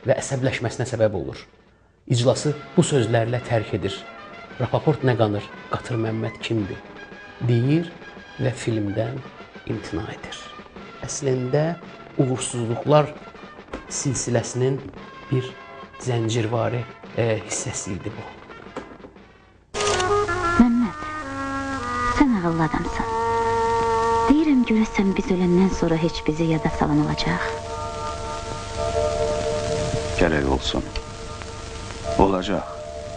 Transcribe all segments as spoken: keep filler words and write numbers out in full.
və əsəbləşməsinə səbəb olur. İclası bu sözlərlə tərk edir. Rapaport nə qanır, Qatır Məmməd kimdir? Deyir və filmdən imtina edir. Əslində uğursuzluqlar silsiləsinin bir zəncirvari e, hissəsi idi bu. Məmməd, sən ağıllı adamsan. Deyirəm, görəsən biz öləndən sonra heç bizi yada salan olacaq. Gərək olsun. Olacaq.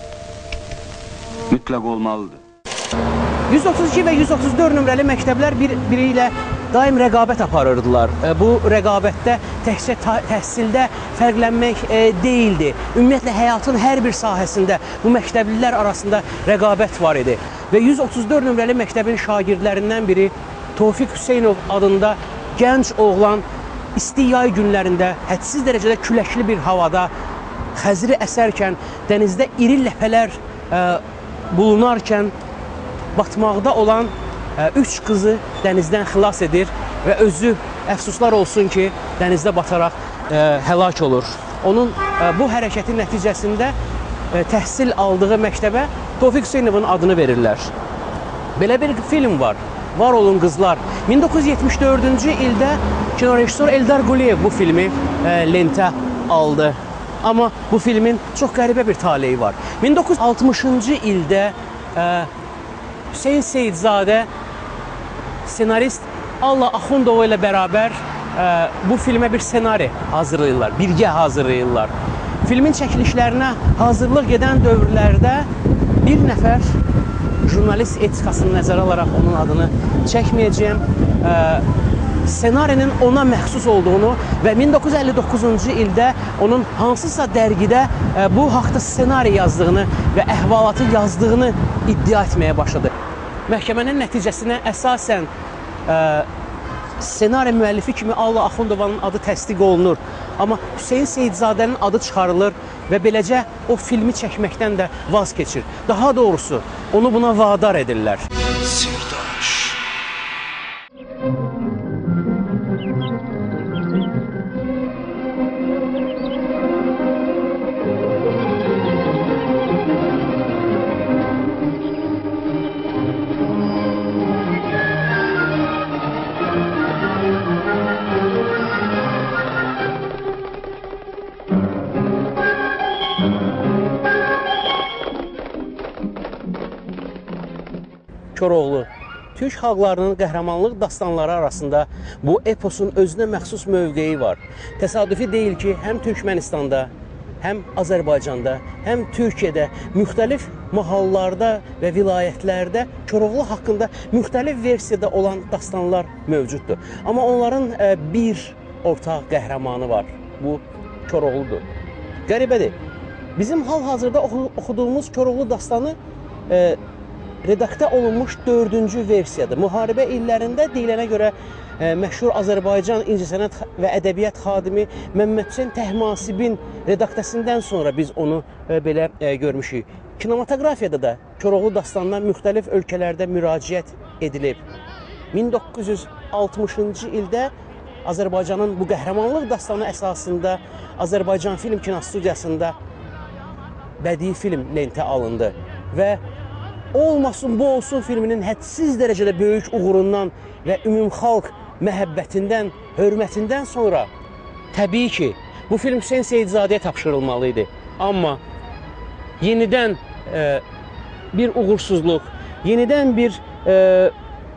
Mütləq olmalıdır. yüz otuz iki və yüz otuz dörd nömrəli məktəblər bir-biri ilə daim rəqabət aparırdılar. Bu rəqabətdə təkcə təhsildə fərqlənmək e, deyildi. Ümumiyyətlə, həyatın hər bir sahəsində bu məktəblilər arasında rəqabət var idi. Və yüz otuz dörd nömrəli məktəbin şagirdlərindən biri Tofiq Hüseynov adında gənc oğlan isti yay günlərində hədsiz dərəcədə küləkli bir havada Xəzri əsərkən, dənizdə iri ləpələr e, bulunarkən batmaqda olan ə, üç qızı dənizdən xilas edir və özü əfsuslar olsun ki, dənizdə bataraq ə, həlak olur. Onun ə, bu hərəkətin nəticəsində ə, təhsil aldığı məktəbə Tofiq Hüseynovun adını verirlər. Belə bir film var, Var olun qızlar. min doqquz yüz yetmiş dördüncü ildə kinorejissor Eldar Quliyev bu filmi ə, lentə aldı. Amma bu filmin çox qəribə bir taleyi var. min doqquz yüz altmışıncı ildə ə, Hüseyn Seyidzadə senarist Allah Axundova ilə bərabər ə, bu filmə bir senari hazırlayırlar, birgə hazırlayırlar. Filmin çəkilişlərinə hazırlıq gedən dövrlərdə bir nəfər jurnalist etikasını nəzərə alaraq onun adını çəkməyəcəyəm, ə, senarinin ona məxsus olduğunu və min doqquz yüz əlli doqquzuncu ildə onun hansısa dərgidə ə, bu haqda senari yazdığını və əhvalatı yazdığını iddia etməyə başladı. Məhkəmənin nəticəsinə əsasən ə, senari müəllifi kimi Allah Axundovanın adı təsdiq olunur. Amma Hüseyn Seyidzadənin adı çıxarılır və beləcə o filmi çəkməkdən də vaz keçir. Daha doğrusu, onu buna vadar edirlər. Sirdaş. Koroğlu, Türk xalqlarının qəhrəmanlıq dastanları arasında bu eposun özünə məxsus mövqeyi var. Təsadüfi deyil ki, həm Türkmənistanda, həm Azərbaycanda, həm Türkiyədə müxtəlif mahallarda və vilayətlərdə Koroğlu haqqında müxtəlif versiyada olan dastanlar mövcuddur. Amma onların bir ortaq qəhrəmanı var. Bu Koroğludur. Qəribədir. Bizim hal-hazırda oxuduğumuz Koroğlu dastanı e, redaktə olunmuş dördüncü versiyadır. Müharibə illərində deyilənə görə e, məşhur Azərbaycan incəsənət və ədəbiyyat xadimi Məmməd Hüseyn Təhmasibin redaktəsindən sonra biz onu e, belə e, görmüşük. Kinematografiyada da Koroğlu dastanına müxtəlif ölkələrdə müraciət edilib. min doqquz yüz altmışıncı ildə Azərbaycanın bu qəhrəmanlıq dastanı əsasında Azərbaycan Film Kinostudiyasında bədii film lentə alındı və Olmasın, bu olsun filminin hədsiz dərəcədə böyük uğurundan və ümumxalq məhəbbətindən, hörmətindən sonra təbii ki, bu film Hüseyn Seyidzadəyə tapşırılmalı idi. Amma yenidən e, bir uğursuzluq, yenidən bir e,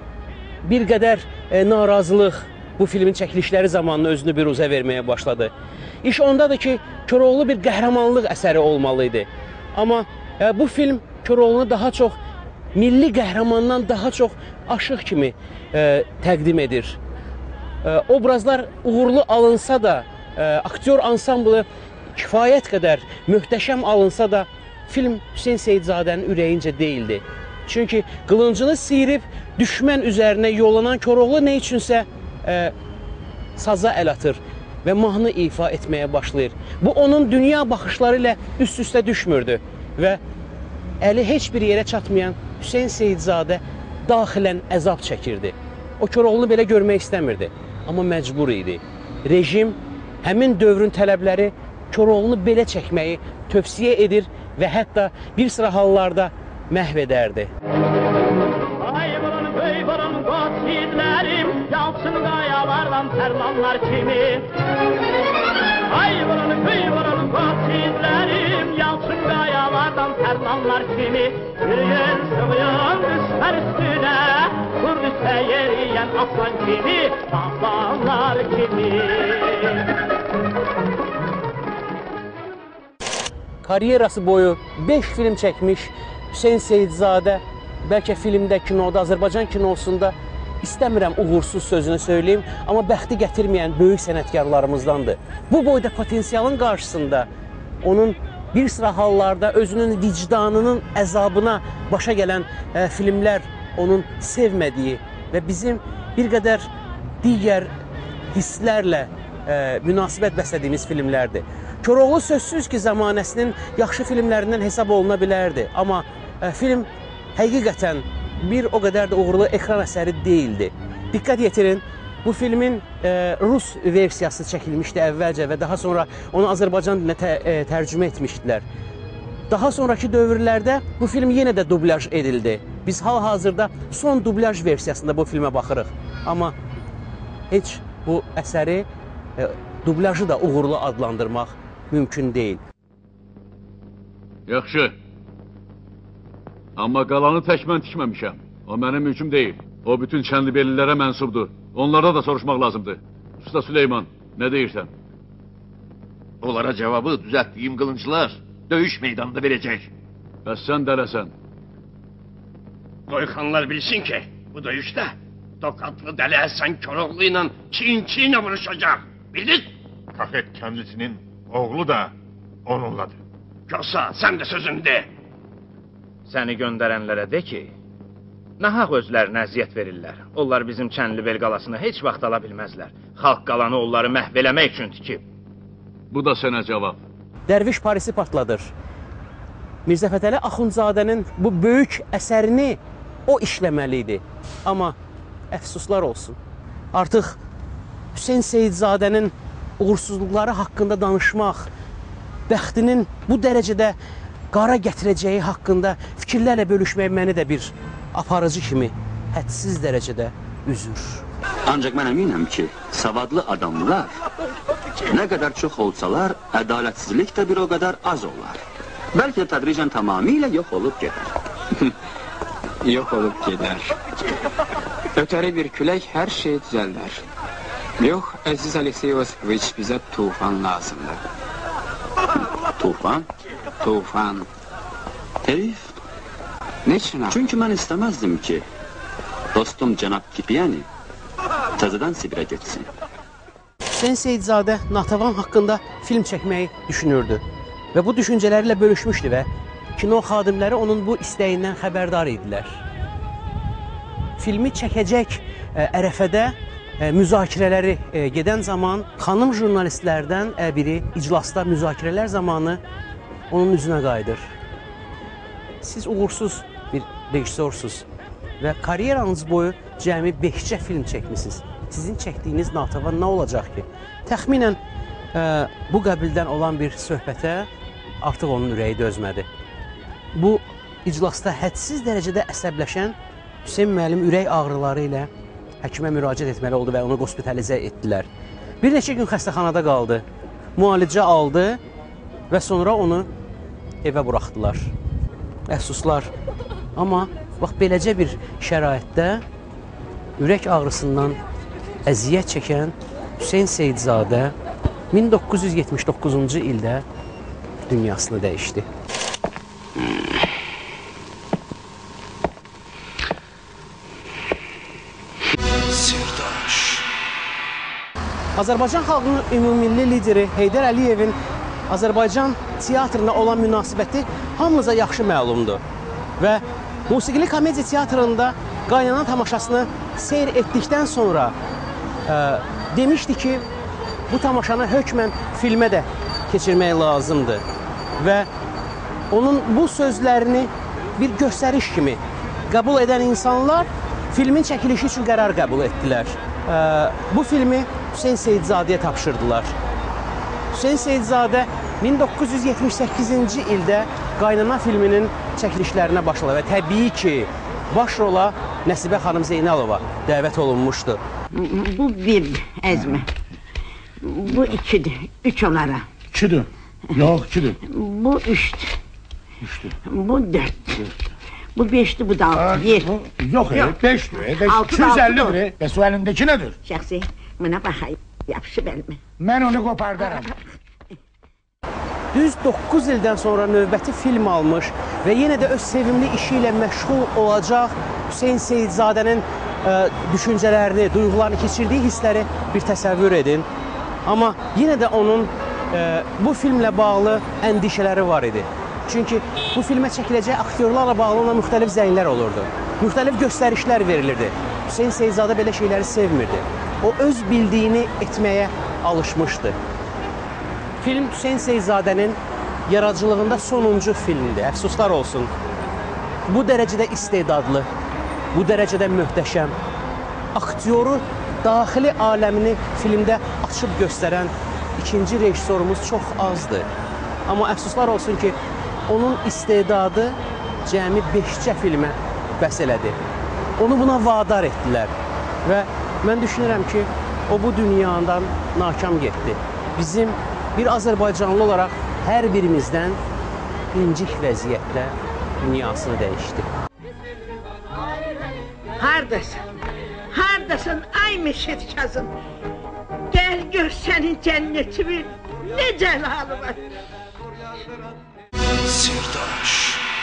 bir qədər e, narazılıq bu filmin çəkilişləri zamanını özünü bir uzə verməyə başladı. İş ondadır ki, Koroğlu bir qəhrəmanlıq əsəri olmalı idi. Amma e, bu film Koroğlunu daha çox milli qəhrəmandan daha çox aşıq kimi e, təqdim edir. E, obrazlar uğurlu alınsa da, e, aktyor ansamblı kifayət qədər möhtəşəm alınsa da, film Hüseyn Seyidzadənin ürəyincə deyildi. Çünki qılıncını sıyırıb düşmən üzərinə yollanan Koroğlu nə üçünsə e, saza əl atır və mahnı ifa etməyə başlayır. Bu, onun dünya baxışları ilə üst-üstə düşmürdü və əli heç bir yerə çatmayan Hüseyn Seyidzadə daxilən əzab çəkirdi. O Koroğlunu belə görmək istəmirdi, amma məcbur idi. Rejim həmin dövrün tələbləri Koroğlunu belə çəkməyi tövsiyə edir və hətta bir sıra hallarda məhv edərdi. Ay bulan köy bulan qotidlərim, yalçın qayalardan tərlanlar kimi. Ay bulan köy bulan qotidlərim, yalçın qayalardan tərlanlar kimi. Yürüyün sıvıyan üstər üstünə, Kurdüsə yeriyən aslan kimi, aslanlar kimi. Karyerası boyu beş film çəkmiş Hüseyn Seyidzadə, bəlkə filmdə, kinoda, Azərbaycan kinosunda istəmirəm uğursuz sözünü söyleyeyim, amma bəxti gətirməyən böyük sənətkarlarımızdandır. Bu boyda potensialın qarşısında onun bir sıra hallarda özünün vicdanının əzabına başa gələn e, filmlər onun sevmədiyi və bizim bir qədər digər hisslərlə e, münasibət bəslədiyimiz filmlərdir. Koroğlu sözsüz ki, zamanəsinin yaxşı filmlərindən hesab oluna bilərdi. Amma e, film həqiqətən bir o qədər də uğurlu ekran əsəri değildi. Diqqət yetirin, bu filmin e, Rus versiyası çəkilmişdi əvvəlcə və daha sonra onu Azərbaycan dilinə tə, e, tərcümə etmişdilər. Daha sonraki dövrlərdə bu film yenə də dublyaj edildi. Biz hal-hazırda son dublyaj versiyasında bu filmə baxırıq. Amma heç bu əsəri, e, dublyajı da uğurlu adlandırmaq mümkün deyil. Yaxşı. Amma qalanı tək mən tikməmişəm. O mənim mülküm deyil. O bütün Çənlibellilərə mənsubdur. Onlarda da soruşmaq lazımdır. Usta Süleyman, nə deyirsən? Onlara cevabı düzelttiğim kılıncılar dövüş meydanında verecek. Bəs sən dələsən. Soykanlar bilsin ki bu dövüşte Tokatlı Deli Hasan Koroğlu'yla çiğin çiğine vuruşacak. Bildin? Kahet kendisinin oğlu da onunladır. Yoksa sen de sözünü de. Səni göndərənlərə de ki, nahaq özlərinə əziyyət verirlər. Onlar bizim Çənlibel qalasını heç vaxt ala bilməzlər. Xalq qalanı onları məhv eləmək üçün tikib. Bu da sənə cavab. Dərviş Parisi partladır. Mirzə Fətəli Axundzadənin bu böyük əsərini o işləməli idi. Amma əfsuslar olsun. Artıq Hüseyn Seyidzadənin uğursuzluqları haqqında danışmaq, bəxtinin bu dərəcədə qara gətirəcəyi haqqında fikirlərlə bölüşmək məni də bir aparıcı kimi hədsiz dərəcədə üzür. Ancaq mən əminəm ki, savadlı adamlar nə qədər çox olsalar, ədalətsizlik də bir o qədər az olar. Bəlkə tədricən tamamilə yox olub gedər. Yox olub gedər. Ötəri bir külək hər şeyi düzəldər. Yox, əziz Aleksey Yosifovich, bizə tufan lazımdır. Tufan? Tufan. Heyf. Neçin? Çünki mən istəməzdim ki, dostum cənab Kipiyani təzədən Sibirə getsin. Hüseyn Seyidzadə Natavan haqqında film çəkməyi düşünürdü və bu düşüncələrlə bölüşmüşdü və kino xadimləri onun bu istəyindən xəbərdar idilər. Filmi çəkəcək ə, ərəfədə ə, müzakirələri ə, gedən zaman xanım jurnalistlərdən ə, biri iclasda müzakirələr zamanı onun üzünə qayıdır. Siz uğursuz bir rejissorsuz və karyeranız boyu cəmi beşcə film çəkmisiniz. Sizin çəkdiyiniz Natavan nə olacaq ki? Təxminən ə, bu qəbildən olan bir söhbətə artıq onun ürəyi dözmədi. Bu iclasda hədsiz dərəcədə əsəbləşən Hüseyn müəllim ürək ağrıları ilə həkimə müraciət etməli oldu və onu hospitalizə etdilər. Bir neçə gün xəstəxanada qaldı, müalicə aldı və sonra onu evə buraxdılar. Əfsuslar. Amma bax beləcə bir şəraitdə ürək ağrısından əziyyət çəkən Hüseyn Seyidzadə min doqquz yüz yetmiş doqquzuncu ildə dünyasını dəyişdi. Sirdaş. Azərbaycan xalqının ümumilli lideri Heydər Əliyevin Azərbaycan teatrına olan münasibəti hamımıza yaxşı məlumdur. Və musiqili komediya teatrında qaynanan tamaşasını seyr etdikdən sonra ə, demişdi ki, bu tamaşanı hökmən filmə də keçirmək lazımdır. Və onun bu sözlərini bir göstəriş kimi qəbul edən insanlar filmin çəkilişi üçün qərar qəbul etdilər. Ə, bu filmi Hüseyn Seyidzadəyə tapşırdılar. Hüseyn Seyidzadə min doqquz yüz yetmiş səkkizinci ildə Qaynana filminin çəkilişlərinə başladı və təbii ki, baş rola Nəsibə xanım Zeynalova dəvət olunmuşdu. Bu bir əzmə. Bu ikidir, üç onlara. İkidir. Yox, ikidir. Bu üçdür. Üçdür. Bu dörddür. Bu beşdir, bu da altı, yer. Yox, beşdir. iki yüz əllidir. Bəs o əlindəki nədir? Şəxsi, mənə baxayım, yapışıb əlimə. Mən onu qopardaram. Düz doqquz ildən sonra növbəti film almış və yenə də öz sevimli işi ilə məşğul olacaq Hüseyn Seyidzadənin ə, düşüncələrini, duyğularını, keçirdiyi hissləri bir təsəvvür edin. Amma yenə də onun ə, bu filmlə bağlı əndişələri var idi. Çünki bu filmə çəkiləcək aktyorlarla bağlı ona müxtəlif zənglər olurdu. Müxtəlif göstərişlər verilirdi. Hüseyn Seyidzadə belə şeyləri sevmirdi. O öz bildiyini etməyə alışmışdı. Film Hüseyn Seyidzadənin yaradıcılığında sonuncu filmdir, əfsuslar olsun. Bu dərəcədə istedadlı, bu dərəcədə möhtəşəm, aktyoru, daxili aləmini filmdə açıb göstərən ikinci rejissorumuz çox azdır. Amma əfsuslar olsun ki, onun istedadı cəmi beşcə filmə bəs elədi. Onu buna vadar etdilər və mən düşünürəm ki, o bu dünyadan nakam getdi. Bizim bir Azərbaycanlı olaraq hər birimizdən incik vəziyyətlə dünyasını dəyişdi. Hardasın? Hardasın ay Meşet Kazım? Gəl gör sənin cənnətimi, nə cəlalı var. Sirdaş.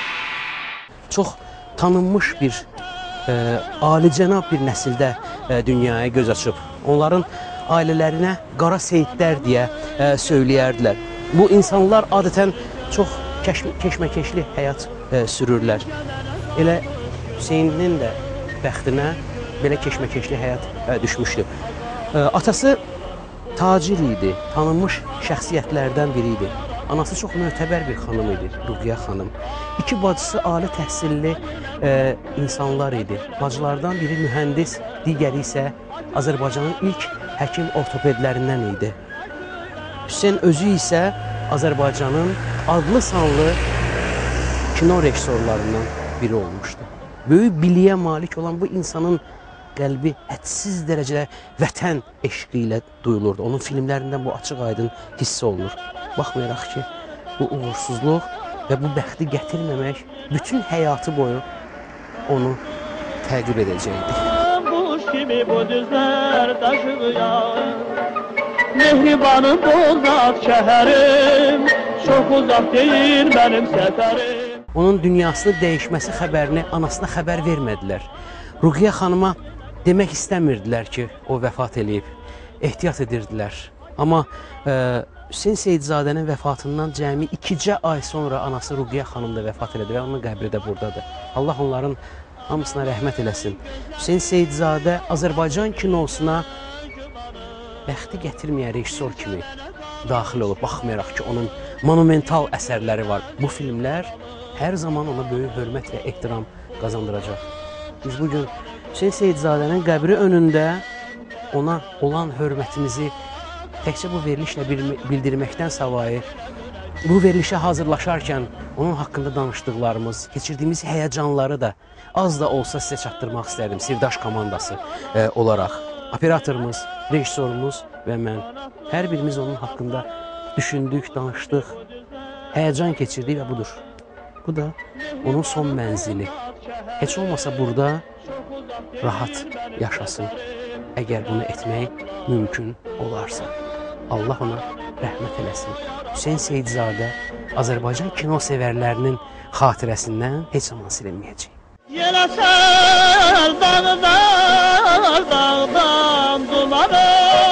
Çox tanınmış bir, e, alicənab bir nəsildə e, dünyaya göz açıb. Onların ailələrinə qara seyidlər deyə e, söyləyərdilər. Bu insanlar adətən çox keşməkeşli həyat e, sürürlər. Elə Hüseynin də bəxtinə belə keşməkeşli həyat e, düşmüşdü. E, atası tacir idi, tanınmış şəxsiyyətlərdən biri idi. Anası çox mötəbər bir xanım idi, Ruqiyyə xanım. İki bacısı ali təhsilli e, insanlar idi. Bacılardan biri mühəndis, digəri isə Azərbaycanın ilk həkim ortopedlərindən idi. Hüseyn özü isə Azərbaycanın adlı sanlı kino rejissorlarından biri olmuşdu. Böyük biliyə malik olan bu insanın qəlbi hədsiz dərəcədə vətən eşqi ilə duyulurdu. Onun filmlərindən bu açıq aydın hiss olunur. Baxmayaraq ki, bu uğursuzluq və bu bəxti gətirməmək bütün həyatı boyu onu təqib edəcəkdi. Buş kimi bu düzlər daşıyan, mehribanım bozat şəhərim, çox uzaq deyil mənim səfərim. Onun dünyasını dəyişməsi xəbərini anasına xəbər vermədilər. Ruqiyyə xanıma demək istəmirdilər ki, o vəfat eləyib, ehtiyat edirdilər. Amma e, Hüseyn Seyidzadənin vəfatından cəmi ikicə ay sonra anası Ruqiyyə xanım da vəfat elədi və onun qəbri də buradadır. Allah onların hamısına rəhmət eləsin. Hüseyn Seyidzadə Azərbaycan kinosuna bəxti gətirməyən rejissor kimi daxil olub, baxmayaraq ki, onun monumental əsərləri var. Bu filmlər hər zaman ona böyük hörmət və ehtiram qazandıracaq. Biz bugün Hüseyn Seyidzadənin qəbri önündə ona olan hörmətimizi təkcə bu verilişlə bildirməkdən savayı, bu verilişə hazırlaşarkən onun haqqında danışdıqlarımız, keçirdiyimiz həyəcanları da az da olsa sizə çatdırmaq istərdim. Sirdaş komandası e, olaraq operatorumuz, rejissorumuz və mən hər birimiz onun haqqında düşündük, danışdıq, həyəcan keçirdik və budur. Bu da onun son mənzili. Heç olmasa burada rahat yaşasın, əgər bunu etmək mümkün olarsa. Allah ona rəhmət eləsin. Hüseyn Seyidzadə Azərbaycan kino sevərlərinin xatirəsindən heç zaman silinməyəcək. Yeləsər dağdan, dağdan dumanı,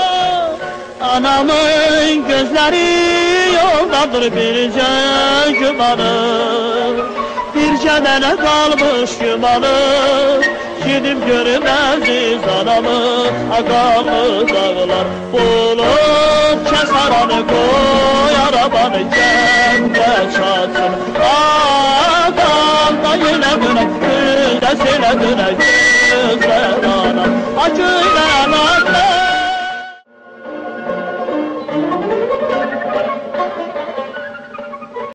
anamın gözləri yoldadır bircə gümanı. Bircə mənə qalmış gümanı, gidib görüm əziz anamı. Ağamı dağlar bulub kəsaranı, qoy arabanı gəmdə çatsın. Ağam da yenə dönək, güldəs elə dönək.